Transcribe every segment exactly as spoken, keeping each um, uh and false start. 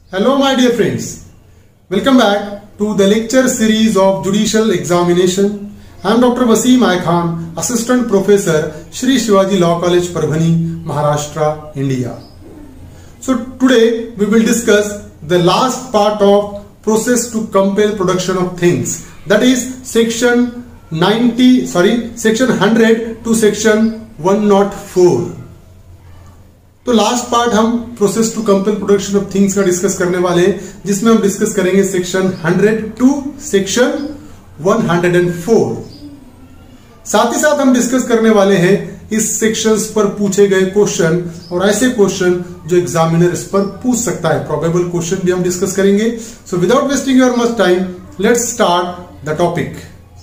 Hello my dear friends, welcome back to the lecture series of Judicial Examination. I am Doctor Wasim I Khan, Assistant Professor, Shri Shivaji Law College, Parbhani, Maharashtra, India. So today we will discuss the last part of process to compel production of things, that is section ninety, sorry, section one hundred to section one oh four. तो last part हम process to compel production of things का discuss करने वाले हैं, जिसमें हम discuss करेंगे section one hundred two section one oh four. साथ ही साथ हम डिस्कस करने वाले हैं इस सेक्शंस पर पूछे गए क्वेश्चन और ऐसे क्वेश्चन जो एग्जामिनर इस पर पूछ सकता है, प्रोबेबल क्वेश्चन भी हम डिस्कस करेंगे. So without wasting your much time, let's start the topic.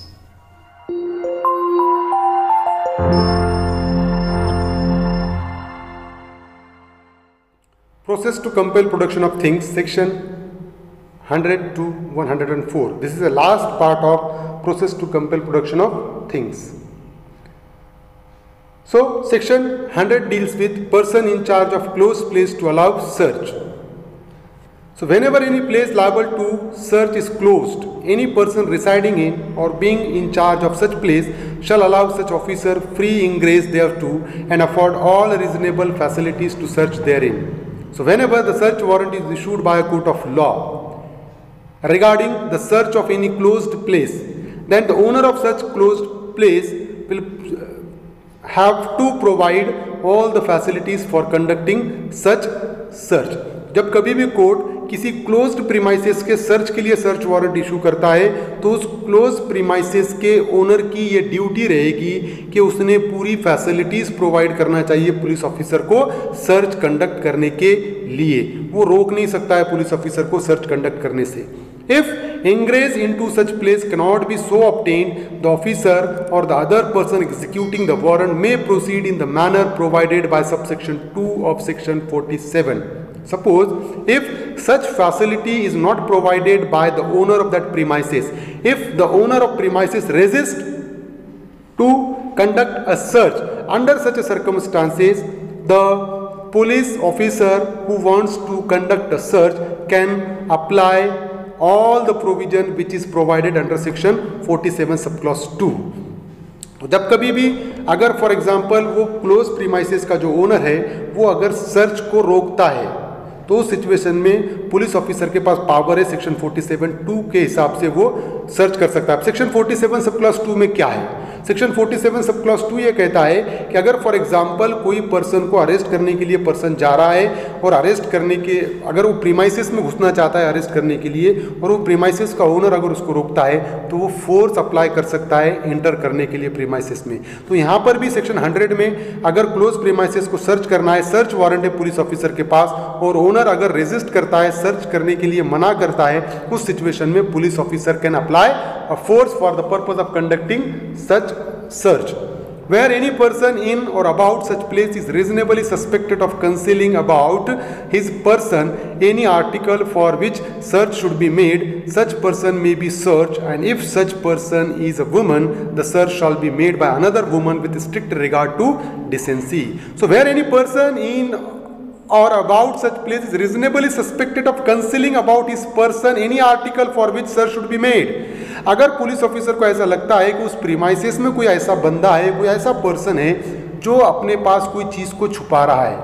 Process to compel production of things, section one hundred to one oh four. This is the last part of process to compel production of things. So section one hundred deals with person in charge of closed place to allow search. So whenever any place liable to search is closed, any person residing in or being in charge of such place shall allow such officer free ingress thereto and afford all reasonable facilities to search therein. So whenever the search warrant is issued by a court of law regarding the search of any closed place, then the owner of such closed place will have to provide all the facilities for conducting such search. जब कभी भी court किसी closed premises के search के लिए search warrant issue करता है तो उस क्लोज प्रीमाइसेस के ओनर की ये ड्यूटी रहेगी कि उसने पूरी फैसिलिटीज प्रोवाइड करना चाहिए पुलिस ऑफिसर को सर्च कंडक्ट करने के लिए. वो रोक नहीं सकता है पुलिस ऑफिसर को सर्च कंडक्ट करने से. If ingress into such place cannot be so obtained, the officer और the other person executing the warrant may proceed in the manner provided by subsection two of section forty-seven. Suppose if such facility is not provided by the owner of that premises, if the owner of premises resists to conduct a search, under such a circumstances, the police officer who wants to conduct a search can apply all the provision which is provided under section forty-seven subclause two. तो जब कभी भी अगर for example वो close premises का जो owner है वो अगर सर्च को रोकता है तो उस सिचुएशन में पुलिस ऑफिसर के पास पावर है सेक्शन forty-seven टू के हिसाब से वो सर्च कर सकता है. सेक्शन forty-seven सब क्लास टू में क्या है? सेक्शन forty-seven सब क्लास टू ये कहता है कि अगर फॉर एग्जांपल कोई पर्सन को अरेस्ट करने के लिए पर्सन जा रहा है और अरेस्ट करने के अगर वो प्रीमाइसेस में घुसना चाहता है अरेस्ट करने के लिए और वो प्रीमाइसेस का ओनर अगर उसको रोकता है तो वो फोर्स अप्लाई कर सकता है एंटर करने के लिए प्रीमाइसेस में. तो यहाँ पर भी सेक्शन one hundred में अगर क्लोज प्रीमाइसेस को सर्च करना है, सर्च वारंट है पुलिस ऑफिसर के पास और ओनर अगर रेजिस्ट करता है, सर्च करने के लिए मना करता है, उस सिचुएशन में police officer can apply a force for the purpose of conducting such search. Where any person in or about such place is reasonably suspected of concealing about his person any article for which search should be made, such person may be searched, and if such person is a woman, the search shall be made by another woman with strict regard to decency. So where any person in or about such place is reasonably suspected of concealing about his person any article for which search should be made. अगर police officer को ऐसा लगता है कि उस premises में कोई ऐसा बंदा है, कोई ऐसा पर्सन है जो अपने पास कोई चीज़ को छुपा रहा है,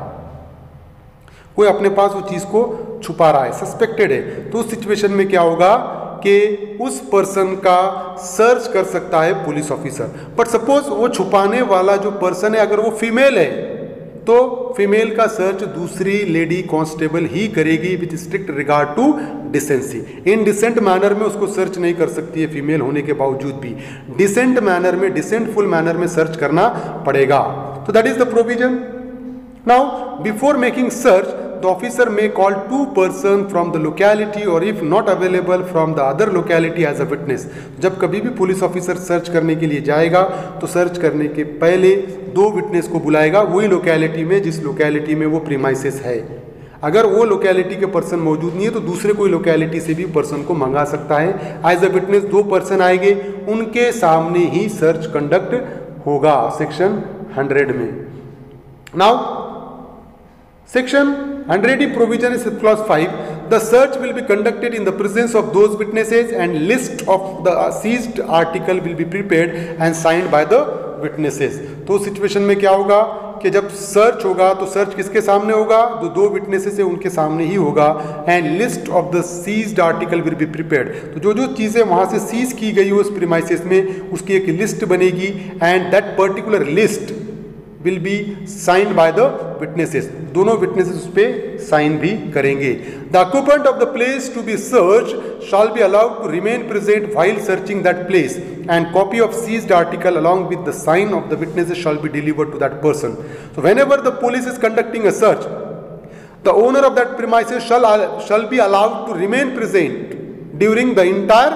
कोई अपने पास वो चीज़ को छुपा रहा है, सस्पेक्टेड है, तो उस सिचुएशन में क्या होगा कि उस पर्सन का सर्च कर सकता है पुलिस ऑफिसर. बट सपोज वो छुपाने वाला जो पर्सन है अगर वो फीमेल है तो फीमेल का सर्च दूसरी लेडी कांस्टेबल ही करेगी with strict regard to decency. In decent manner में उसको सर्च नहीं कर सकती है फीमेल होने के बावजूद भी. डिसेंट मैनर में, डिसेंटफुल मैनर में सर्च करना पड़ेगा. तो that is the provision. Now before making search the officer may call two person from the locality or if not available from the other locality as a witness. जब कभी भी police officer search करने के लिए जाएगा तो search करने के पहले दो विटनेस को बुलाएगा वही लोकेलिटी में जिस लोकेलिटी में वो प्रीमाइसेस है. अगर वो लोकेलिटी के पर्सन मौजूद नहीं है तो दूसरे कोई लोकेलिटी से भी पर्सन को मंगा सकता है. एज अ विटनेस दो पर्सन आएंगे, उनके सामने ही सर्च कंडक्ट होगा सेक्शन one hundred में. Now Section one hundred provision is clause five. the search will be conducted in the presence of those witnesses and list of the seized article will be prepared and signed by the witnesses. तो situation में क्या होगा कि जब search होगा तो search किसके सामने होगा, जो दो विटनेसेस है उनके सामने ही होगा. And list of the seized article will be prepared. तो जो जो चीज़ें वहाँ से सीज की गई उस प्रीमाइसेस में उसकी एक लिस्ट बनेगी and that particular list will be signed by the witnesses. दोनों विटनेसेस उस पर साइन भी करेंगे. The occupant of the place to be search shall be allowed to remain present while searching that place and copy of seized article along with the sign of the witnesses shall be delivered to that person. So whenever the police is conducting a search, the owner of that premises shall shall be allowed to remain present during the entire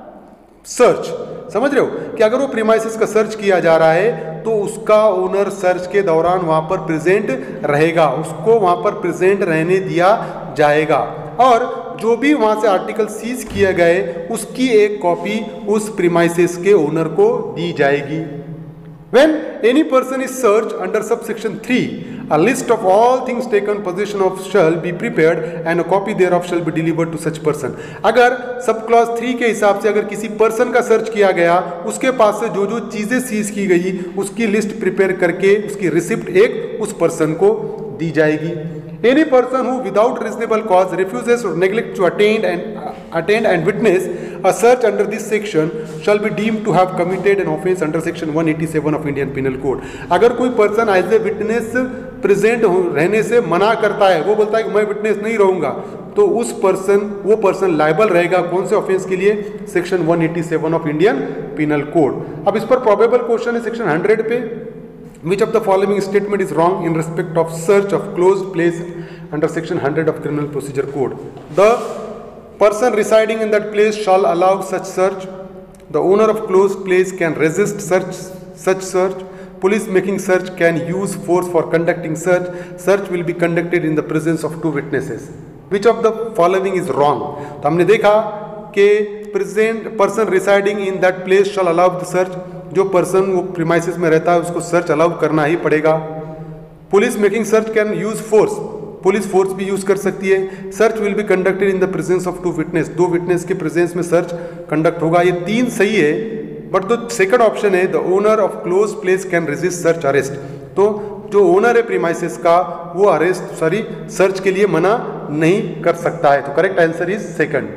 search. समझ रहे हो कि अगर वो premises का search किया जा रहा है तो उसका ओनर सर्च के दौरान वहाँ पर प्रेजेंट रहेगा, उसको वहाँ पर प्रेजेंट रहने दिया जाएगा और जो भी वहाँ से आर्टिकल सीज किए गए उसकी एक कॉपी उस प्रीमाइसेस के ओनर को दी जाएगी. When any person is searched under subsection three, a list of all things taken possession of shall be prepared and a copy thereof shall be delivered to such person. अगर sub clause three के हिसाब से अगर किसी person का search किया गया उसके पास से जो जो चीज़ें सीज की गई उसकी लिस्ट प्रिपेयर करके उसकी रिसिप्ट एक उस पर्सन को दी जाएगी. Any person who without reasonable cause refuses or neglects to attend and uh, attend and witness a search under this section shall be deemed to have committed an offence under section one eighty-seven of Indian Penal Code. अगर कोई person as a witness present रहने से मना करता है, वो बोलता है कि मैं विटनेस नहीं रहूँगा, तो उस पर्सन वो पर्सन लायबल रहेगा कौन से ऑफेंस के लिए, section one eighty-seven of Indian penal code. अब इस पर प्रोबेबल क्वेश्चन है सेक्शन हंड्रेड पे. Which of the following statement is wrong in respect of search of closed place under section one hundred of Criminal Procedure Code? The person residing in that place shall allow such search. The owner of closed place can resist such such search. Police making search can use force for conducting search. Search will be conducted in the presence of two witnesses. Which of the following is wrong? तो हमने देखा कि present person residing in that place shall allow the search. जो person वो premises में रहता है उसको सर्च अलाउ करना ही पड़ेगा. Police making search can use force, police force भी यूज कर सकती है. Search will be conducted in the presence of two witness, दो विटनेस के प्रेजेंस में सर्च कंडक्ट होगा. ये तीन सही है, बट जो सेकंड ऑप्शन है the owner of close place can resist search arrest, तो जो ओनर है प्रीमाइसेस का वो अरेस्ट सॉरी सर्च के लिए मना नहीं कर सकता है. तो correct answer is second.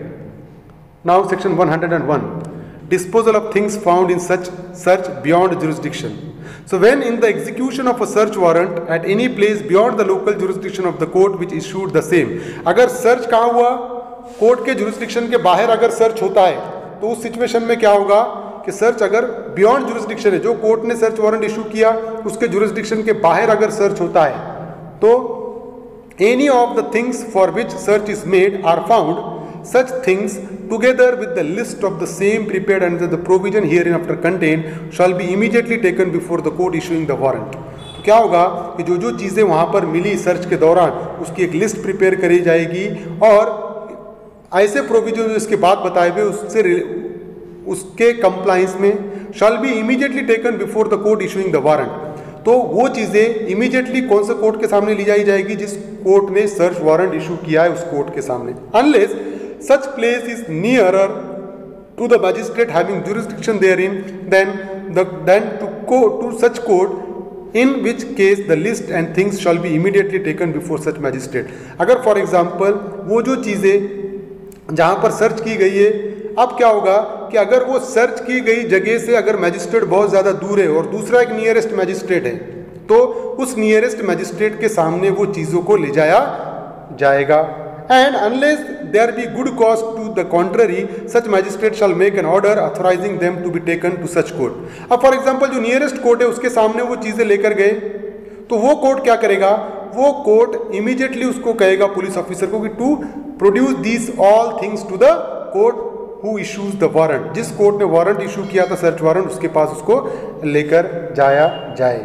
Now section one hundred one. Disposal of things found in such search beyond jurisdiction. So when in the execution of a search warrant at any place beyond the local jurisdiction of the court which issued the same, अगर search कहाँ हुआ, court के jurisdiction के बाहर अगर search होता है तो उस सिचुएशन में क्या होगा कि सर्च अगर बियॉन्ड जुरिस्डिक्शन है, जो कोर्ट ने सर्च वारंट इशू किया उसके जुरिस्डिक्शन के बाहर अगर सर्च होता है तो any of the things for which search is made are found, such things together with the list of the same prepared under the provision hereinafter contained shall be immediately taken before the court issuing the warrant. तो क्या होगा कि जो जो चीज़ें वहाँ पर मिली search के दौरान उसकी एक लिस्ट प्रिपेयर करी जाएगी और ऐसे प्रोविजन जो इसके बाद बताए हुए उससे उसके कंप्लाइंस में shall be immediately taken before the court issuing the warrant. तो वो चीज़ें इमीडिएटली कौन से कोर्ट के सामने ली जाई जाएगी, जिस कोर्ट ने सर्च वारंट इशू किया है उस कोर्ट के सामने. Unless such place is nearer to the magistrate having jurisdiction therein than the than to go to such court, in which case the list and things shall be immediately taken before such magistrate. अगर for example वो जो चीज़ें जहाँ पर search की गई है, अब क्या होगा कि अगर वो सर्च की गई जगह से अगर मैजिस्ट्रेट बहुत ज़्यादा दूर है और दूसरा एक नियरेस्ट मैजिस्ट्रेट है तो उस नियरेस्ट मैजिस्ट्रेट के सामने वो चीज़ों को ले जाया जाएगा. And unless there be good cause to the contrary, such magistrate shall make an order authorizing them to be taken to such court. अब फॉर एग्जाम्पल जो नियरेस्ट कोर्ट है उसके सामने वो चीज़ें लेकर गए तो वो कोर्ट क्या करेगा, वो कोर्ट इमीडिएटली उसको कहेगा पुलिस ऑफिसर को कि to produce these all things to the court who issues the warrant. जिस कोर्ट ने वारंट इशू किया था सर्च वारंट उसके पास उसको लेकर जाया जाए.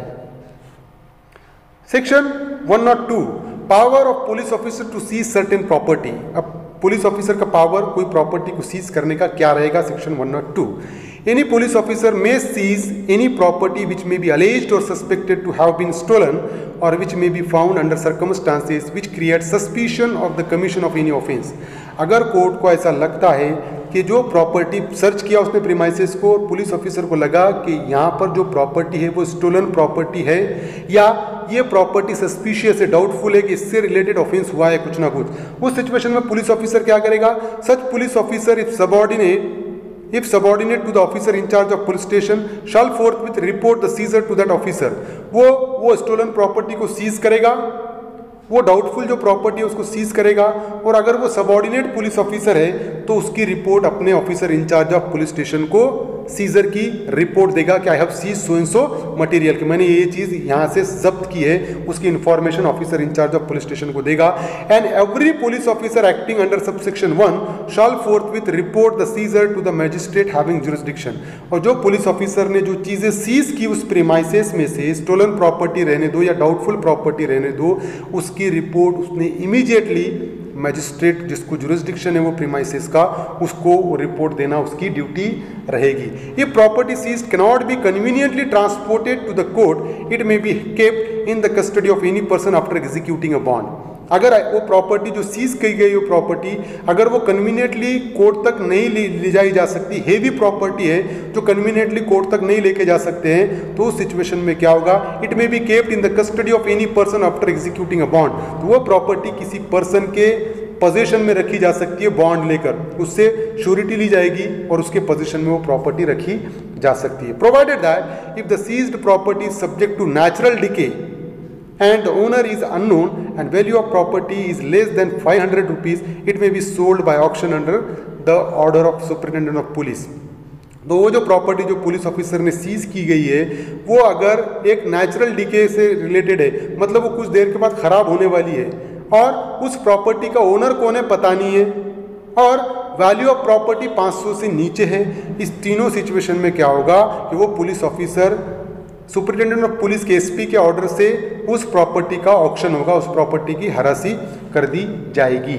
Section one oh two. Power of police officer to seize certain property. अब पुलिस ऑफिसर का पावर कोई प्रॉपर्टी को सीज करने का क्या रहेगा, section one nought two. Any police officer may seize any property which may be alleged or suspected to have been stolen or which may be found under circumstances which create suspicion of the commission of any offense। अगर court को ऐसा लगता है कि जो property search किया उसने premises को, और पुलिस ऑफिसर को लगा कि यहाँ पर जो प्रॉपर्टी है वो स्टोलन प्रॉपर्टी है या ये प्रॉपर्टी सस्पिशियस है, डाउटफुल है कि इससे रिलेटेड ऑफेंस हुआ है कुछ ना कुछ, उस सिचुएशन में पुलिस ऑफिसर क्या करेगा? Such police officer if subordinate if subordinate to the officer in charge of police station shall forthwith report the seizure to that officer। वो वो स्टोलन प्रॉपर्टी को सीज करेगा, वो डाउटफुल जो प्रॉपर्टी है उसको सीज करेगा, और अगर वो सबऑर्डिनेट पुलिस ऑफिसर है तो उसकी रिपोर्ट अपने officer incharge of police station को सीजर की रिपोर्ट देगा कि I have seize so and so material, कि मैंने ये चीज़ यहाँ से जब्त की है, उसकी information officer incharge of police station को देगा। And every police officer acting under subsection one shall forthwith report the seizure to the magistrate having jurisdiction. और जो पुलिस ऑफिसर ने जो चीज़ें सीज की उस प्रीमाइसेस में से, स्टोलन प्रॉपर्टी रहने दो या डाउटफुल प्रॉपर्टी रहने दो, उसकी रिपोर्ट उसने इमीडिएटली मैजिस्ट्रेट जिसको जुरिसडिक्शन है वो प्रीमाइसेस का, उसको रिपोर्ट देना उसकी ड्यूटी रहेगी। ये property seize cannot be conveniently transported to the court, it may be kept in the custody of any person after executing a bond. अगर वो प्रॉपर्टी जो सीज की गई वो प्रॉपर्टी अगर वो कन्वीनियंटली कोर्ट तक नहीं ले, ले जाई जा सकती, हेवी प्रॉपर्टी है जो कन्वीनियंटली कोर्ट तक नहीं लेके जा सकते हैं, तो उस सिचुएशन में क्या होगा? It may be kept in the custody of any person after executing a bond. तो वो प्रॉपर्टी किसी पर्सन के पोजीशन में रखी जा सकती है बॉन्ड लेकर, उससे श्योरिटी ली जाएगी और उसके पोजीशन में वो प्रॉपर्टी रखी जा सकती है। Provided that if the seized property is subject to natural decay and the owner is unknown and value of property is less than five hundred rupees, it may be sold by auction under the order of superintendent of police। तो वो जो property जो police officer ने seize की गई है वो अगर एक नेचुरल डिके से रिलेटेड है, मतलब वो कुछ देर के बाद खराब होने वाली है और उस प्रॉपर्टी का ओनर कौन है पता नहीं है और वैल्यू ऑफ प्रॉपर्टी पाँच सौ से नीचे है, इस तीनों सिचुएशन में क्या होगा कि वो police officer superintendent of police के एसपी के ऑर्डर से उस प्रॉपर्टी का ऑक्शन होगा, उस प्रॉपर्टी की हरासी कर दी जाएगी।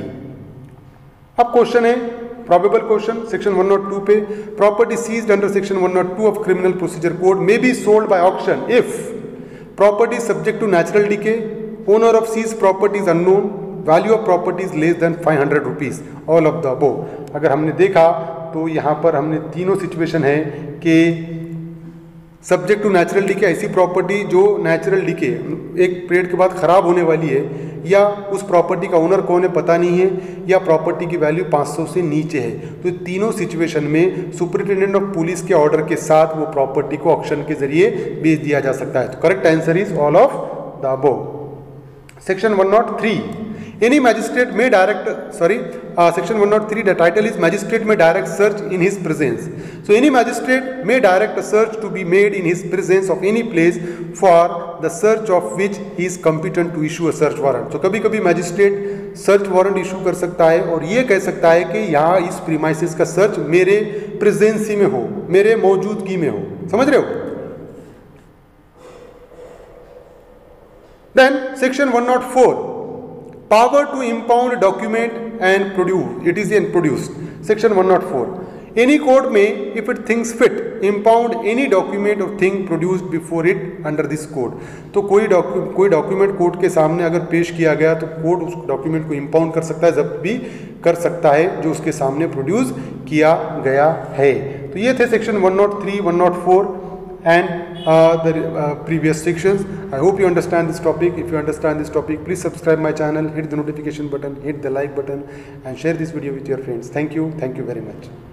अब क्वेश्चन है probable question section one nought two पे, property seized under section one nought two of criminal procedure code may be sold by auction if property subject to natural decay, owner of seize property is unknown, value of property is less than five hundred rupees, all of the above. अगर हमने देखा तो यहाँ पर हमने तीनों situation है कि सब्जेक्ट टू नेचुरल डिके, ऐसी प्रॉपर्टी जो नेचुरल डिके एक पीरियड के बाद ख़राब होने वाली है, या उस प्रॉपर्टी का ओनर कौन है पता नहीं है, या प्रॉपर्टी की वैल्यू पाँच सौ से नीचे है। तो तीनों सिचुएशन में सुपरिटेंडेंट ऑफ पुलिस के ऑर्डर के साथ वो प्रॉपर्टी को ऑक्शन के जरिए बेच दिया जा सकता है। तो correct answer is all of the above. Section one nought three, any magistrate may direct, sorry, uh, section one oh three, the title is magistrate may direct search in his presence. So any magistrate may direct a search to be made in his presence of any place for the search of which he is competent to issue a search warrant. So कभी कभी magistrate search warrant issue कर सकता है और ये कह सकता है कि यहाँ इस प्रीमाइसेस का सर्च मेरे प्रेजेंसी में हो, मेरे मौजूदगी में हो, समझ रहे हो? Then section one oh four, power to impound document and produce, it is in produced, section one oh four, any court may if it thinks fit impound any document or thing produced before it under this code। तो कोई docu कोई document court के सामने अगर पेश किया गया तो कोर्ट उस डॉक्यूमेंट को इम्पाउंड कर सकता है, जब्त भी कर सकता है जो उसके सामने प्रोड्यूस किया गया है। तो ये थे section one oh three, one oh four and uh, the uh, previous sections. I hope you understand this topic. If you understand this topic, please subscribe my channel, hit the notification button, hit the like button and share this video with your friends. Thank you. Thank you very much.